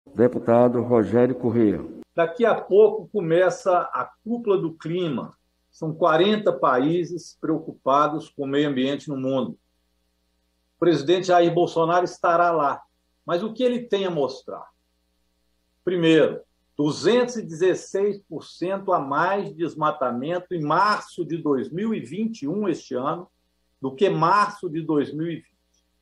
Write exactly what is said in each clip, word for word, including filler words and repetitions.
Deputado Rogério Corrêa. Daqui a pouco começa a cúpula do clima. São quarenta países preocupados com o meio ambiente no mundo. O presidente Jair Bolsonaro estará lá. Mas o que ele tem a mostrar? Primeiro, duzentos e dezesseis por cento a mais de desmatamento em março de dois mil e vinte e um, este ano, do que março de dois mil e vinte.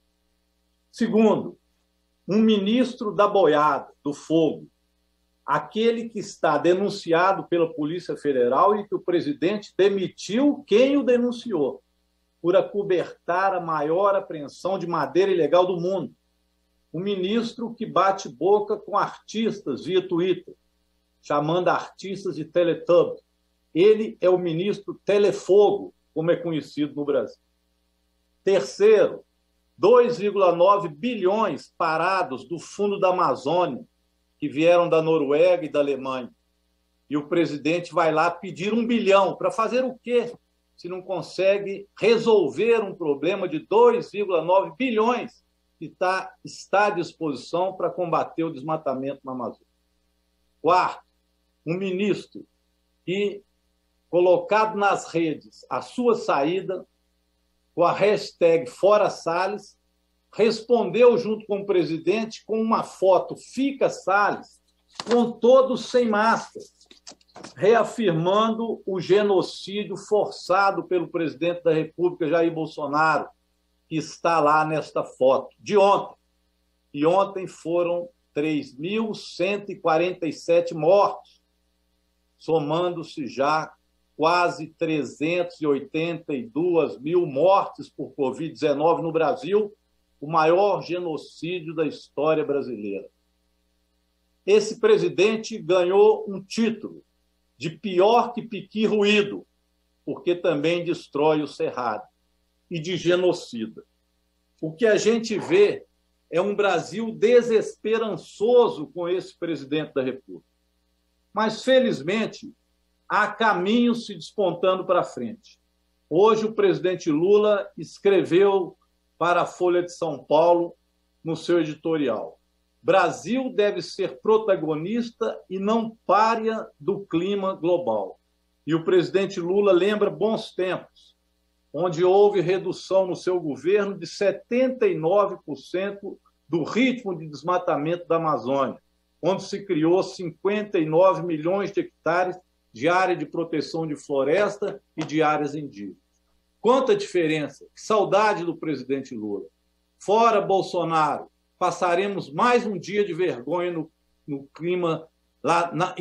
Segundo, um ministro da boiada, do fogo, aquele que está denunciado pela Polícia Federal e que o presidente demitiu quem o denunciou, por acobertar a maior apreensão de madeira ilegal do mundo. Um ministro que bate boca com artistas via Twitter, chamando artistas de Teletubbies. Ele é o ministro Telefogo, como é conhecido no Brasil. Terceiro, dois vírgula nove bilhões parados do fundo da Amazônia, que vieram da Noruega e da Alemanha. E o presidente vai lá pedir um bilhão para fazer o quê? Se não consegue resolver um problema de dois vírgula nove bilhões que tá, está à disposição para combater o desmatamento na Amazônia. Quarto, um ministro que, colocado nas redes a sua saída, com a hashtag Fora Salles, respondeu junto com o presidente com uma foto Fica Salles, com todos sem máscara, reafirmando o genocídio forçado pelo presidente da República, Jair Bolsonaro, que está lá nesta foto, de ontem. E ontem foram três mil cento e quarenta e sete mortos, somando-se já quase trezentos e oitenta e duas mil mortes por covid dezenove no Brasil, o maior genocídio da história brasileira. Esse presidente ganhou um título de pior que Piqui Ruído, porque também destrói o Cerrado, e de genocida. O que a gente vê é um Brasil desesperançoso com esse presidente da República. Mas, felizmente, há caminhos se despontando para frente. Hoje, o presidente Lula escreveu para a Folha de São Paulo, no seu editorial: Brasil deve ser protagonista e não pária do clima global. E o presidente Lula lembra bons tempos, onde houve redução no seu governo de setenta e nove por cento do ritmo de desmatamento da Amazônia, onde se criou cinquenta e nove milhões de hectares de área de proteção de floresta e de áreas indígenas. Quanta diferença! Que saudade do presidente Lula. Fora Bolsonaro, passaremos mais um dia de vergonha no, no clima lá na...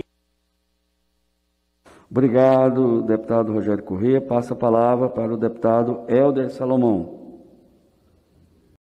Obrigado, deputado Rogério Corrêa. Passa a palavra para o deputado Helder Salomão.